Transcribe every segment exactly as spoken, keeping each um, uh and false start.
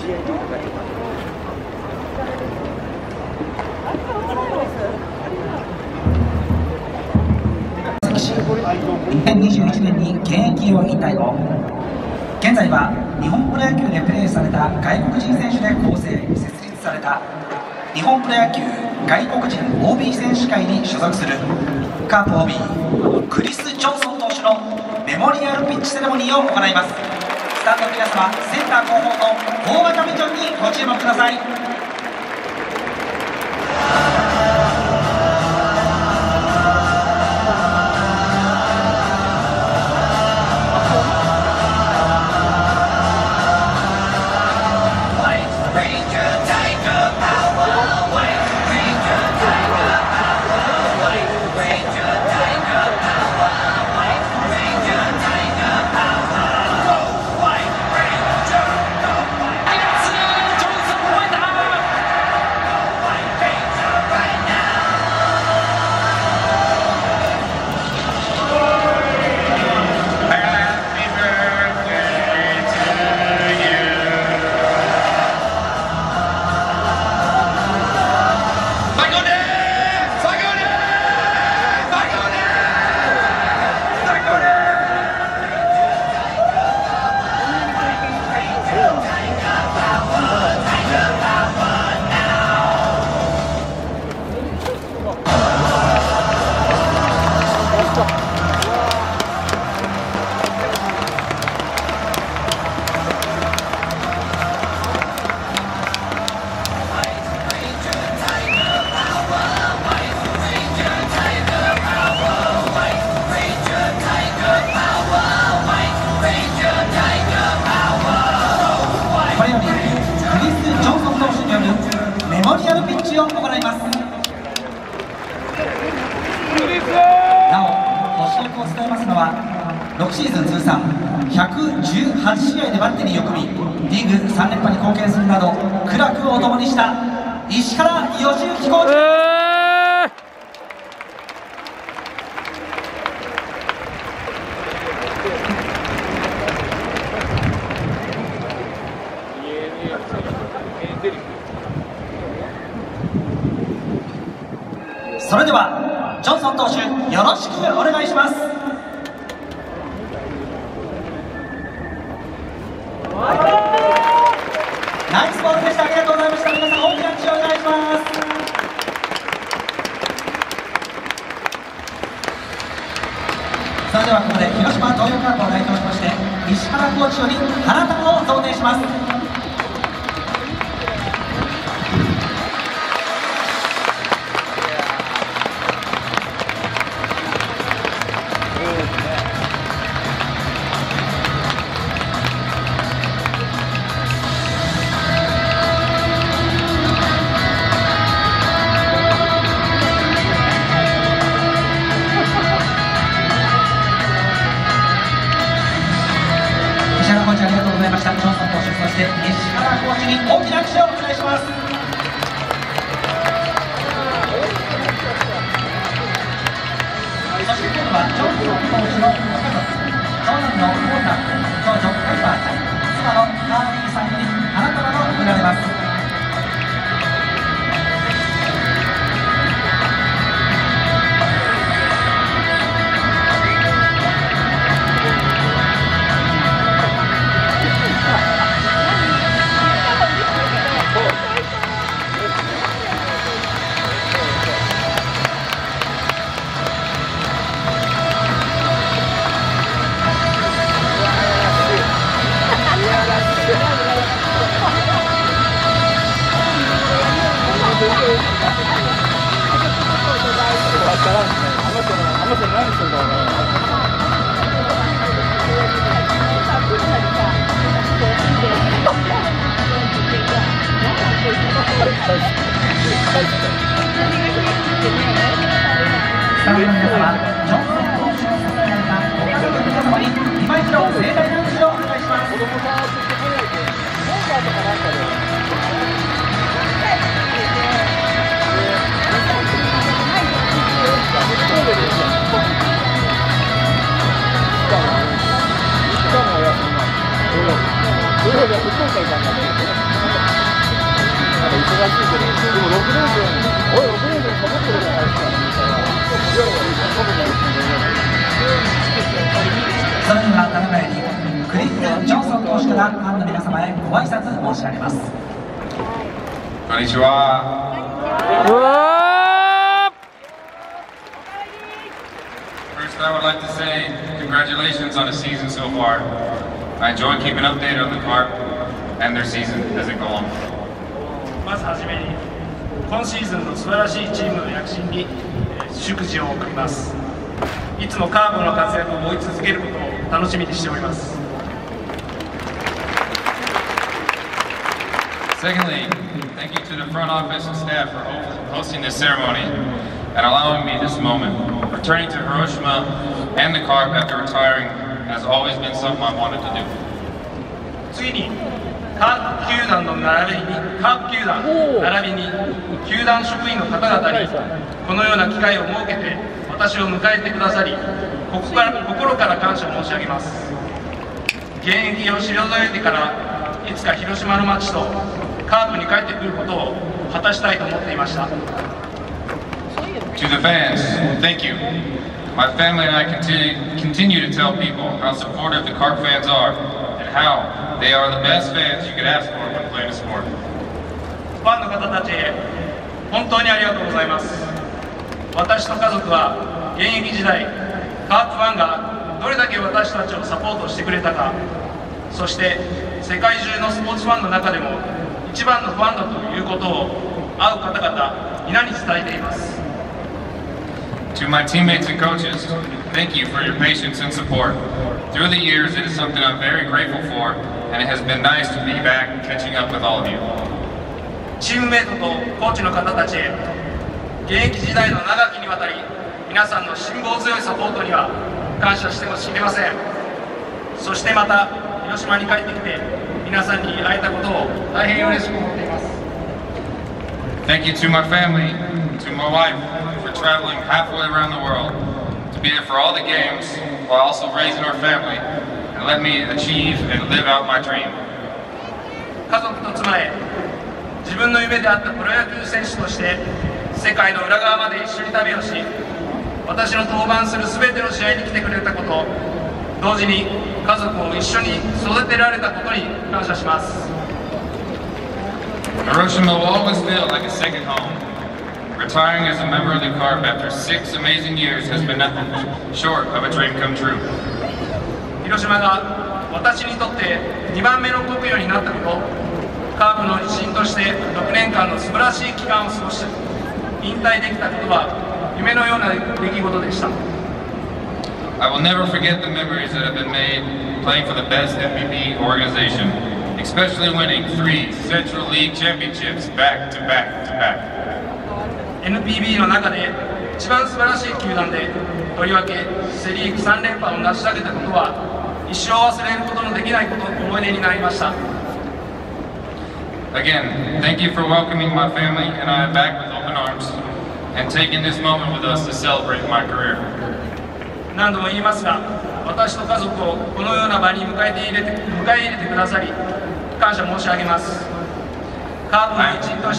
にせんにじゅういちねんに現役を引退後、現在は日本プロ野球でプレーされた外国人選手で構成設立された日本プロ野球外国人 オービー 選手会に所属するカープ オービー クリス・ジョンソン投手のメモリアルピッチセレモニーを行います。スタンドの皆様、センター後方の大型ビジョンにご注目ください。メモリアルピッチを行います。なお、ご指導を伝えますのはろくシーズン通算ひゃくじゅうはちしあいでバッテリーを組み、リーグさん連覇に貢献するなど苦楽を共にした石原良幸コーチ。それではジョンソン投手、よろしくお願いします。ナイスボールでした。ありがとうございました。皆さん大きな拍手をお願いします。それではここで広島東洋カープを代表しまして石原コーチより花束を贈呈します。コーチありがとうございました。ジョンソン投手、そして石原コーチに大きな拍手をお願いします。そして今度はジョンソン投手のご家族、長男のコータ、長女カイパー、妻のカーリーさんに花束が贈られます。スタッフの皆様、ジョンソン投手を支えられたご家族の皆様に今一度盛大な拍手をお願いします。 土曜日は福岡行ったんだね。 それではただ前にクリス・ジョンソン投手からファンの皆様へご挨拶申し上げます。 こんにちは。First, I would like to say congratulations on the season so far. I enjoy keeping updated on the Carp and their season as it goes on. まずはじめに今シーズンの素晴らしいチームの躍進に祝辞を送ります。いつもカーブの活躍を追い続けることを楽しみにしております。 Secondly, thank you to the front office and staff for hosting this ceremony and allowing me this moment. Returning to Hiroshima and the Carp after retiring has always been something I wanted to do. 次にカープ球団の並びにカープ球団並びに球団職員の方々にこのような機会を設けて私を迎えてくださり、ここから心から感謝申し上げます。現役を退いてからいつか広島の街とカープに帰ってくることを果たしたいと思っていました。 To the fans, thank you. My family and I continue, continue to tell people how supportive the Carp fans are and how they are the best fans you could ask for when playing a sport. ファンの方たちへ本当にありがとうございます。私と家族は現役時代カープファンがどれだけ私たちをサポートしてくれたか、そして世界中のスポーツファンの中でも一番のファンだということを会う方々皆に伝えています。 To my teammates and coaches, thank you for your patience and support. Through the years, it is something I'm very grateful for, and it has been nice to be back catching up with all of you. チームメイトとコーチの方たちへ現役時代の長きにわたり皆さんの辛抱強いサポートには感謝してもしきれません。そしてまた広島に帰ってきて皆さんに会えたことを大変嬉しく思っています。 Thank you to my family, to my wife, for traveling halfway around the world to be there for all the games while also raising our family and let me achieve and live out my dream. 家族と妻へ自分の夢であったプロ野球選手として世界の裏側まで一緒に旅をし、私の登板する全ての試合に来てくれたこと、同時に家族を一緒に育てられたことに感謝します。 Hiroshima will always feel like a second home. Retiring as a member of the Carp after six amazing years has been nothing short of a dream come true. 広島が私にとってにばんめの故郷になったこと、カープの一員としてろくねんかんの素晴らしい期間を過ごし、引退できたことは夢のような出来事でした。 I will never forget the memories that have been made playing for the best M V P organization, especially winning three Central League championships back to back to back. エヌピービー の中で一番素晴らしい球団で、とりわけセ・リーグさん連覇を成し遂げたことは一生忘れることのできないこと思い出になりました。 Again, thank you for welcoming my family and I back with open arms and taking this moment with us to celebrate my career. 何度も言いますが、私と家族をこのような場に迎えて入れて迎え入れてくださり感謝申し上げます。カープの一員として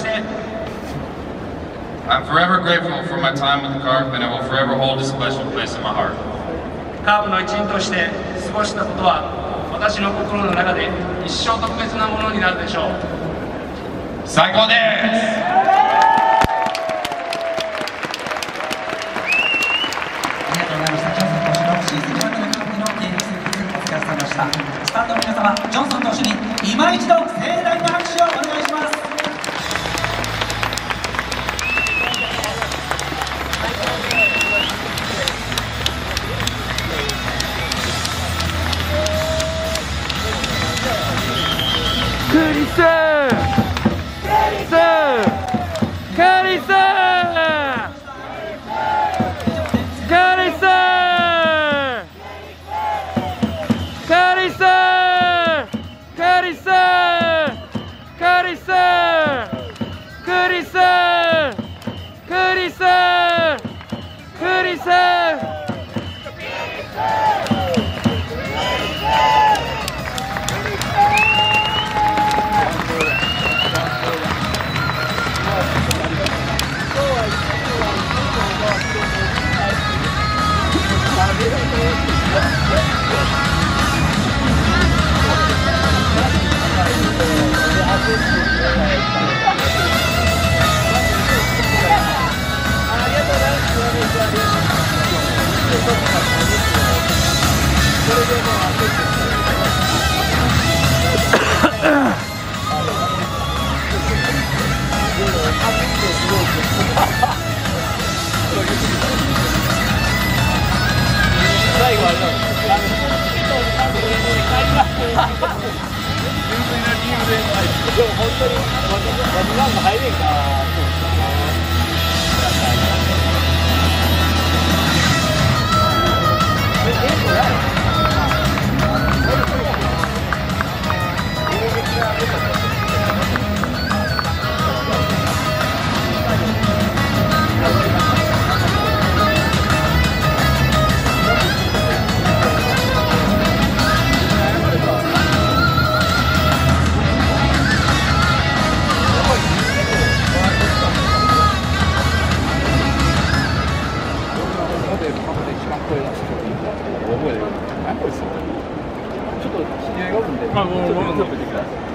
I'm forever grateful for my time with the Carp and it will forever hold a special place in my heart. カープの一員として過ごしたことは私の心の中で一生特別なものになるでしょう。 最高です。 スタンドの皆様、ジョンソン投手に今一度盛大な拍手をお願いします。 クリスカリスカリスカリスカリスカリスクリスクリスクリスでも本当にワニワンが入れんか。ちょっと知り合いがおるんで、まあ、もう、もう、食べてください。